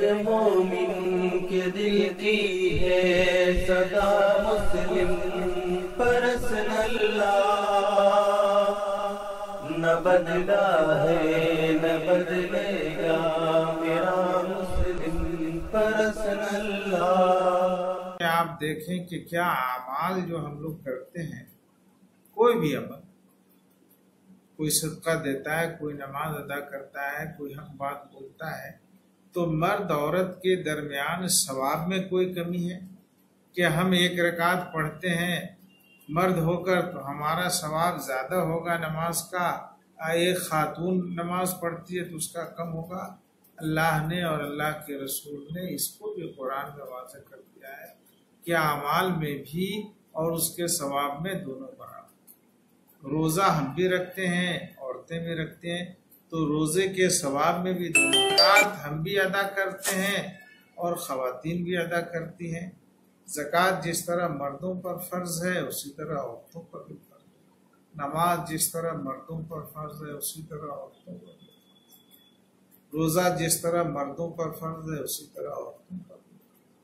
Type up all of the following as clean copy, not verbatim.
مومن کے دل کی ہے صدا مسلم پرسن اللہ، نہ بدلا ہے نہ بدلے گا میرا مسلم پرسن اللہ۔ آپ دیکھیں کہ کیا اعمال جو ہم لوگ کرتے ہیں، کوئی بھی عمل، کوئی صدقہ دیتا ہے، کوئی نماز ادا کرتا ہے، کوئی حق بات بولتا ہے، تو مرد عورت کے درمیان ثواب میں کوئی کمی ہے کہ ہم ایک رکعت پڑھتے ہیں مرد ہو کر تو ہمارا ثواب زیادہ ہوگا نماز کا، ایک خاتون نماز پڑھتی ہے تو اس کا کم ہوگا؟ اللہ نے اور اللہ کے رسول نے اس کو بھی قرآن میں واضح کر دیا ہے کہ اعمال میں بھی اور اس کے ثواب میں دونوں برابر۔ روزہ ہم بھی رکھتے ہیں، عورتیں بھی رکھتے ہیں، تو روزے کے ثواب میں بھی دونوں زکوٰۃ ہم بھی ادا کرتے ہیں اور خواتین بھی ادا کرتی ہیں۔ زکوٰۃ جس طرح مردوں پر فرض ہے اسی طرح عورتوں پر بھی فرض ہے، نماز جس طرح مردوں پر فرض ہے اسی طرح عورتوں پر بھی فرض ہے، روزہ جس طرح مردوں پر فرض ہے اسی طرح عورتوں پر بھی۔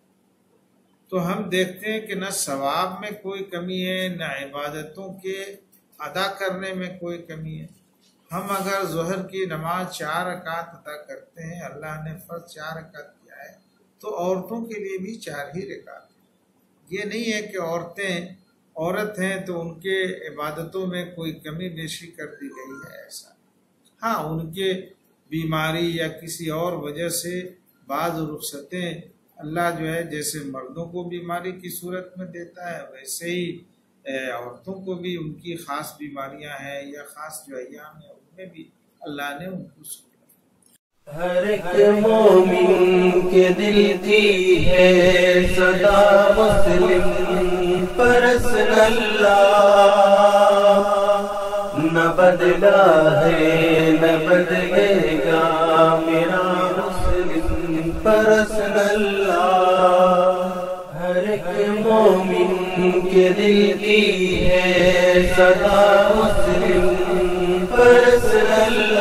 تو ہم دیکھتے ہیں کہ نہ ثواب میں کوئی کمی ہے، نہ عبادتوں کے ادا کرنے میں کوئی کمی ہے۔ ہم اگر ظہر کی نماز 4 رکعت ادا کرتے ہیں، اللہ نے فرض 4 رکعت کیا ہے، تو عورتوں کے لیے بھی 4 ہی رکعت ہے۔ یہ نہیں ہے کہ عورت ہیں تو ان کے عبادتوں میں کوئی کمی بیشی کر دی گئی ہے، ایسا۔ ہاں، ان کے بیماری یا کسی اور وجہ سے بعض رخصتیں اللہ جو ہے جیسے مردوں کو بیماری کی صورت میں دیتا ہے، ویسے ہی عورتوں کو بھی ان کی خاص بیماریاں ہیں یا خاص جو ایام ہیں ان میں بھی اللہ نے ان کو سنا۔ ہر ایک مومن کے دل کی ہے صدا مسلم پرسن اللہ، نہ بدلا ہے نہ بدلے گا میرا مسلم پرسن اللہ۔ ہر ایک مومن کے دل کی ہے صدا مسلم پرسن اللہ۔